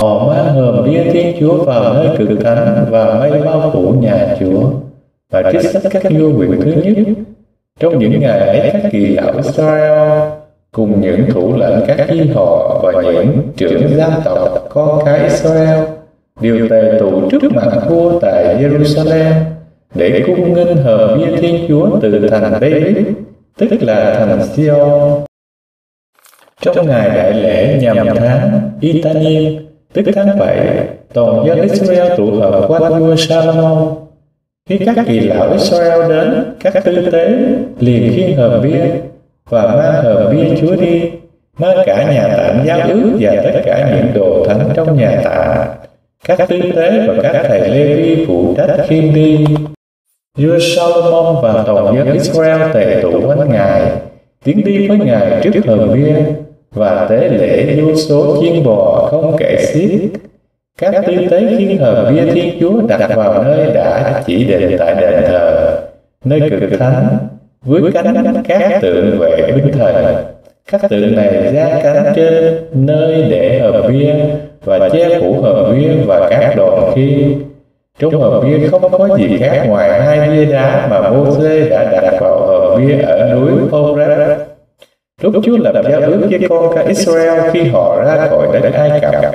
Họ mang hòm bia Thiên Chúa vào nơi cực thánh và mây bao phủ nhà Chúa, và trích sách các vua quyển thứ nhất. Trong những ngày ấy, các kỳ lão Israel cùng những thủ lĩnh các chi họ và những trưởng gia tộc con cái Israel đều tề tụ trước mặt vua tại Jerusalem để cung nghênh hòm bia Thiên Chúa từ thành David, tức là thành Sion. Trong ngày đại lễ nhằm tháng Itanim, tức tháng 7, toàn dân Israel tụ họp qua vua Salomon. Khi các kỳ lão Israel đến, các tư tế liền khiêng hòm bia và mang hòm bia Chúa đi, mang cả nhà tạm giao ước và tất cả những đồ thánh trong nhà tạm. Các tư tế và các thầy Lê-vi phụ trách khiêng đi. Vua Salomon và toàn dân Israel tề tụ quanh Ngài, tiến đi với Ngài trước hòm bia và tế lễ vô số chiên bò không kể xiết. Các tư tế khiêng hòm bia Thiên Chúa đặt vào nơi đã chỉ định tại đền thờ, nơi cực thánh, với cánh các tượng vệ binh thần. Các tượng này ra cánh trên nơi để hòm bia và che phủ hòm bia và các đòn khiên. Trong hòm bia không có gì khác ngoài hai bia đá mà Mô-sê đã đặt vào hòm bia ở núi Hô-rét, lúc Chúa lập giao ước với con cái Israel khi họ ra khỏi đất Ai Cập.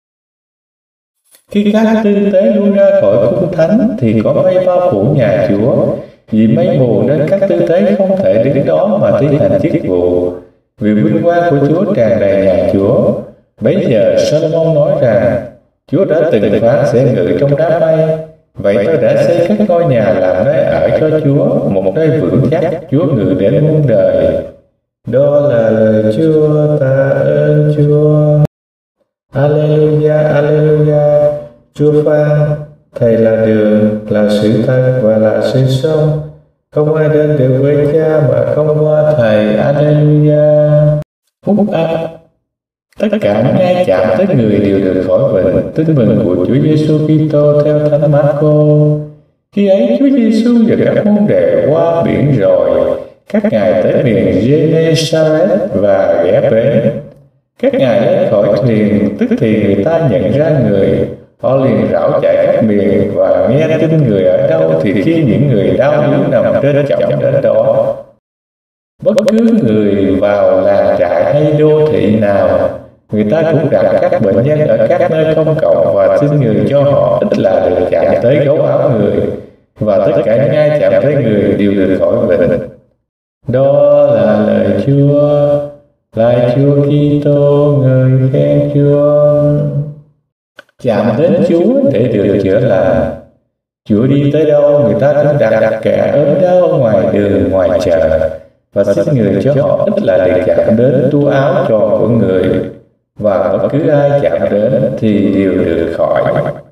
Khi các tư tế lui ra khỏi cung thánh thì có mây bao phủ nhà Chúa, vì mây mù nên các tư tế không thể đứng đó mà thi hành chức vụ, vì vinh quang của Chúa tràn đầy nhà Chúa. Bấy giờ Salomon nói rằng, Chúa đã từng phán sẽ ngự trong đám mây, vậy tôi đã xây các ngôi nhà làm nơi ở cho Chúa, một nơi vững chắc, Chúa ngự đến muôn đời. Đó là lời Chúa, ta ơn Chúa. Alleluia, Alleluia. Chúa phán, Thầy là đường, là sự thật và là sự sống. Không ai đến được với Cha mà không qua Thầy. Alleluia. Phúc âm. Tất cả những ai chạm tới người đều được khỏi bệnh. Tin mừng của Chúa Giêsu Kitô theo Thánh Marco. Khi ấy Chúa Giêsu và các môn đệ qua biển rồi, các ngài tới miền Genesaret và ghé bến. Các ngài lên khỏi thuyền, tức thì người ta nhận ra người. Họ liền rảo chạy khắp miền và nghe tin người ở đâu thì khi những người đau yếu nằm trên chõng đến đó. Bất cứ người vào làng trại hay đô thị nào, người ta cũng đặt các bệnh nhân ở các nơi công cộng và xin người cho họ ít là được chạm tới gấu áo người, và tất cả những ai chạm tới người đều được khỏi bệnh. Đó là lời Chúa. Lạy Chúa Kitô, ngợi khen Chúa. Chạm đến Chúa để được chữa lành. Chúa đi tới đâu, người ta cũng đặt kẻ ốm đau ngoài đường, ngoài chợ, và xin người cho họ ít là được chạm đến tua áo tròn của người, và bất cứ ai chạm đến thì đều được khỏi.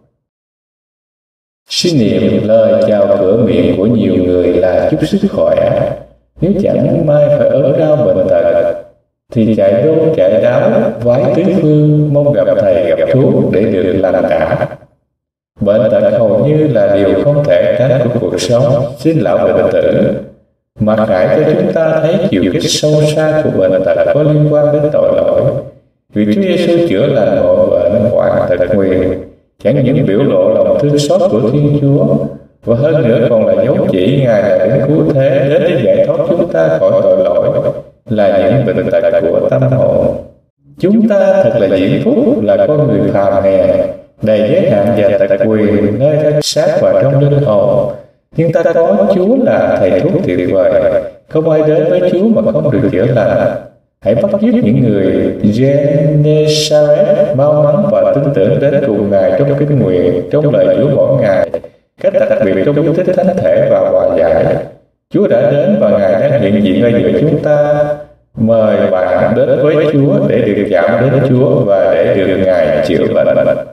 Suy niệm lời chào cửa miệng của nhiều người là chúc sức khỏe. Nếu chẳng may phải ốm đau bệnh tật, thì chạy đôn chạy đáo vái tứ phương mong gặp thầy gặp thuốc để được lành cả. Bệnh tật hầu như là điều không thể tránh của cuộc sống sinh lão bệnh tử, mà hãy cho chúng ta thấy chiều kích sâu xa của bệnh tật có liên quan đến tội lỗi. Vì Chúa Giêsu chữa lành mọi bệnh hoạn tật nguyền, chẳng những biểu lộ lòng thương xót của Thiên Chúa, và hơn nữa còn là dấu chỉ Ngài là đến cứu thế đến để giải thoát chúng ta khỏi tội lỗi, là những bệnh tật của tâm hồn. Chúng ta thật là diễm phúc, là con người phàm hèn, đầy giới hạn và tật quyền nơi thân xác và trong linh hồn. Nhưng ta có Chúa là thầy thuốc tuyệt vời, không ai đến với Chúa mà không được chữa lành. Hãy bắt chước những người Genesaret mau mắn và tin tưởng đến cùng Ngài trong kinh nguyện, trong lời Chúa mỗi ngày, cách đặc biệt trong chú thích thánh thể và hòa giải. Chúa đã đến và Ngài đang hiện diện ở giữa chúng ta. Mời bạn đến với Chúa để được chạm đến Chúa và để được Ngài chữa bệnh.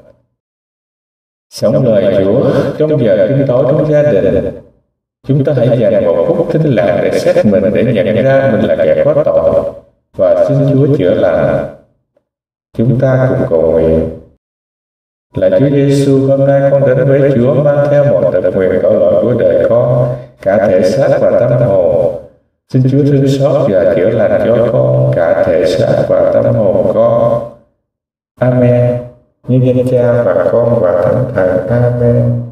Sống lời Chúa trong giờ kinh tối trong gia đình. Chúng ta hãy dành một phút thinh lặng để xét mình, để nhận ra mình là kẻ có tội và xin Chúa chữa lành. Chúng ta cùng cầu nguyện. Lạy Chúa Giêsu, hôm nay con đến với Chúa mang theo một tật nguyền tội lỗi của đời con, cả thể xác và tâm hồn. Xin Chúa thương xót và chữa lành cho con, cả thể xác và tâm hồn con. Amen. Như danh Cha và Con và Thánh Thần. Amen.